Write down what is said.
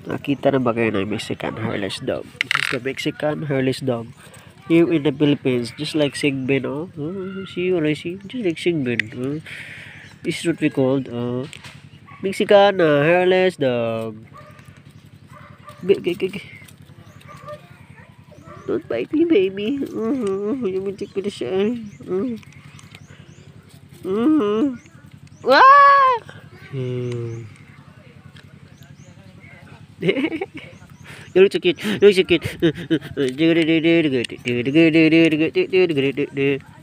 Nakita na ba kayo ng Mexican hairless dog? This is the Mexican hairless dog. Here in the Philippines, just like Sigbin, oh. See what I see? Just like Sigbin. This is what we called Mexican hairless dog. Don't bite me, baby. You will take me to siya. Ah! You're so cute. You're so cute.